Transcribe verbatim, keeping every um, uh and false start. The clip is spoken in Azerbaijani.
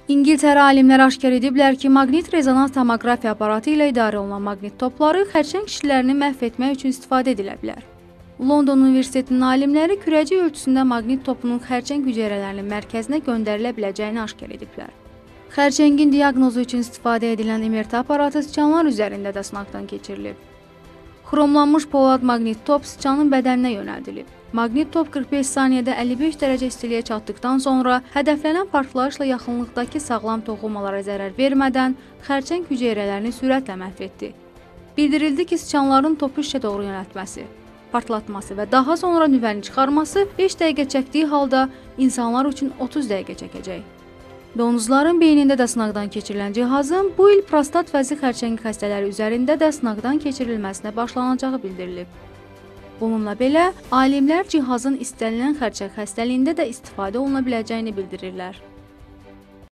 İngiltərə alimləri aşkar ediblər ki, maqnit rezonans tomoqrafiya aparatı ilə idarə olunan maqnit topları xərçəng kişilərini məhv etmək üçün istifadə edilə bilər. London Universitetinin alimləri kürəcik ölçüsündə maqnit topunun xərçəng hüceyrələrinin mərkəzinə göndərilə biləcəyini aşkar ediblər. Xərçəngin diaqnozu üçün istifadə edilən M R T aparatı siçanlar üzərində də sınaqdan keçirilib. Xromlanmış polad maqnit top siçanın bədəninə yönəldilib. Maqnit top qırx beş saniyədə əlli beş dərəcə istiliyə çatdıqdan sonra hədəflənən partlayışla yaxınlıqdakı sağlam toxumalara zərər vermədən xərçəng hüceyrələrini sürətlə məhv etdi. Bildirildi ki, siçanların topu işə doğru yönəltməsi, partlatması və daha sonra nüvəni çıxarması beş dəqiqə çəkdiyi halda insanlar üçün otuz dəqiqə çəkəcək. Donuzların beynində də sınaqdan keçirilən cihazın bu il prostat vəzi xərçəngi xəstələri üzərində də sınaqdan keçirilməsinə başlanacağı bildirilib. Bununla belə, alimlər cihazın istənilən xərçəng xəstəliyində də istifadə oluna biləcəyini bildirirlər.